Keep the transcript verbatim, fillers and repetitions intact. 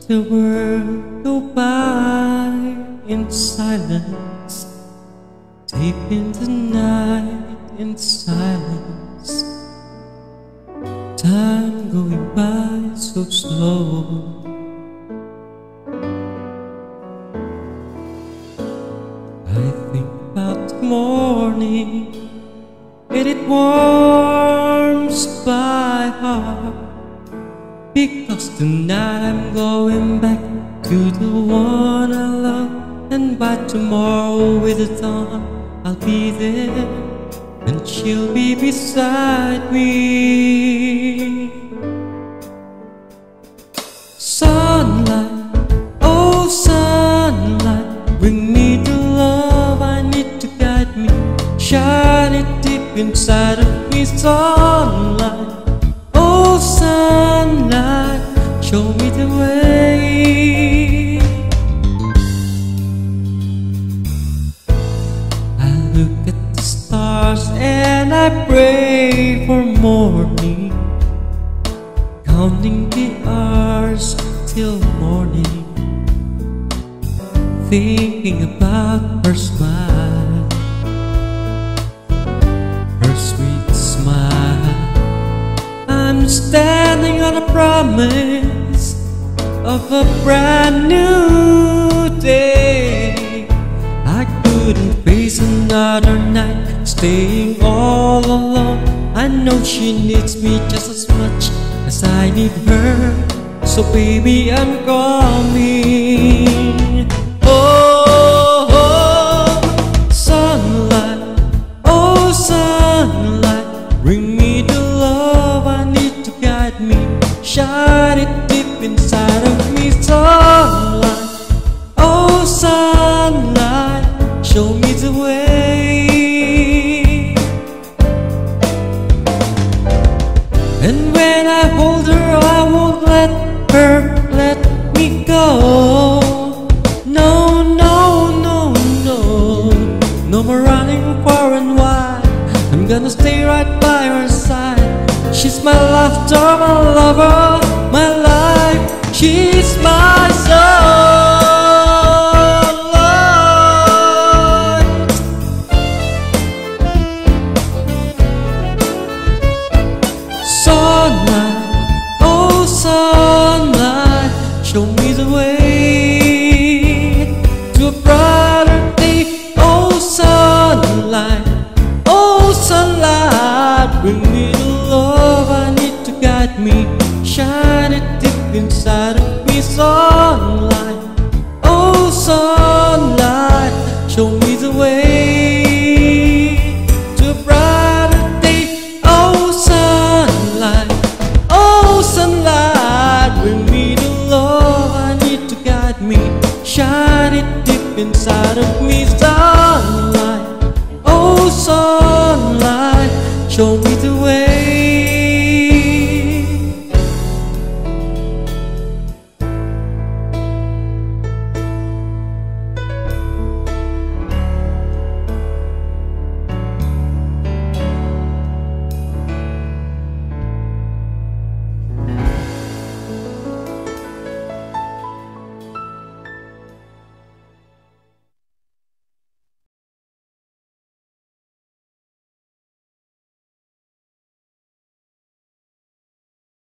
the world go by in silence, taking the night in silence. Time going by so slow. I think about the morning, and it warms my heart, because tonight I'm going back to the one I love. And by tomorrow with the dawn I'll be there, and she'll be beside me. Sunlight, oh sunlight, bring me the love I need to guide me. Shine it deep inside of me. Sunlight, oh sunlight, show me the way. I look at the stars and I pray for morning, counting the hours till morning, thinking about her smile, her sweet smile. I'm standing on a promise of a brand new day. I couldn't face another night staying all alone. I know she needs me just as much as I need her, so baby I'm coming. Oh, oh, sunlight, oh sunlight, bring me the love I need to guide me. Shine it deep inside of me. Sunlight, oh sunlight, show me the way. And when I hold her, I won't let her let me go. No, no, no, no, no more running far and wide. I'm gonna stay right by her side. She's my laughter, my lover, my life. She's my sunlight. Sunlight, oh sunlight, show me the way to a brighter day. Oh sunlight, oh sunlight, bring me the love I need to guide me. Shine it deep inside of me. Sunlight, oh sunlight, show me the way to a brighter day. Oh sunlight, oh sunlight, bring me the love I need to guide me. Shine it deep inside of me. Sunlight, oh sunlight, show me the way.